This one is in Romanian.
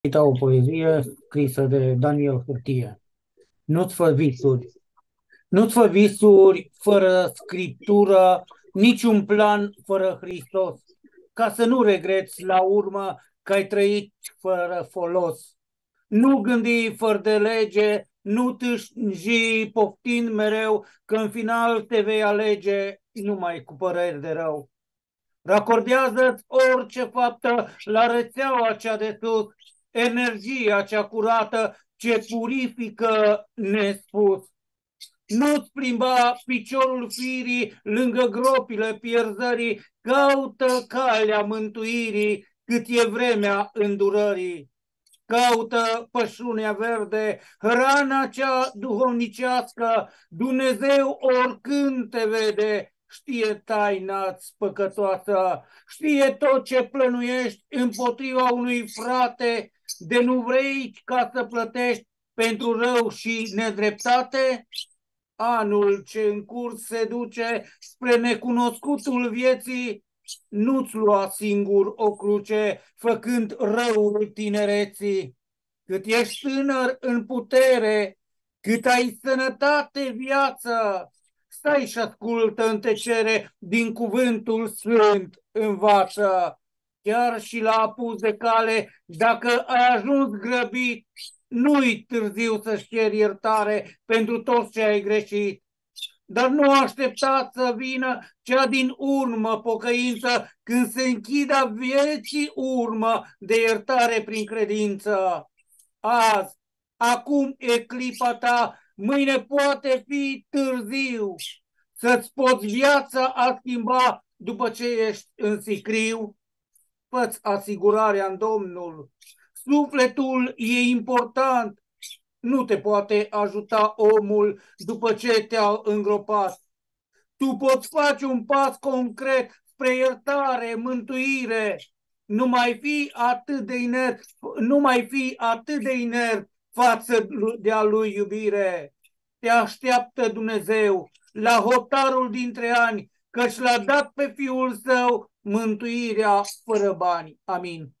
Cita o poezie scrisă de Daniel Hârtie. Nu-ți fă visuri. Nu-ți fă visuri fără scriptură, niciun plan fără Hristos, ca să nu regreți la urmă că ai trăit fără folos. Nu gândi fără de lege, nu tâșnji poftind mereu, că în final te vei alege numai cu păreri de rău. Racordează-ți orice faptă la rețeaua cea de sus, energia cea curată ce purifică nespus. Nu-ți plimba piciorul firii lângă gropile pierzării, caută calea mântuirii cât e vremea îndurării. Caută pășunea verde, hrana cea duhovnicească, Dumnezeu oricând te vede, știe taina-ți păcătoasă, știe tot ce plănuiești împotriva unui frate, de nu vrei ca să plătești pentru rău și nedreptate? Anul ce în curs se duce spre necunoscutul vieții, nu-ți lua singur o cruce, făcând răul tinereții. Cât ești tânăr în putere, cât ai sănătate viață, stai și ascultă în tăcere din cuvântul sfânt învață. Chiar și la apus de cale, dacă ai ajuns grăbit, nu-i târziu să-și ceri iertare pentru tot ce ai greșit. Dar nu aștepta să vină cea din urmă pocăință, când se închidă vieții urmă de iertare prin credință. Azi, acum e clipa ta, mâine poate fi târziu. Să-ți poți viața a schimba după ce ești în sicriu. Fă-ți asigurarea în Domnul. Sufletul e important. Nu te poate ajuta omul după ce te-a îngropat. Tu poți face un pas concret spre iertare, mântuire. Nu mai fi atât de inert, nu mai fi atât de inert față de a lui iubire. Te așteaptă Dumnezeu la hotarul dintre ani, căci l-a dat pe Fiul Său mântuirea fără bani. Amin.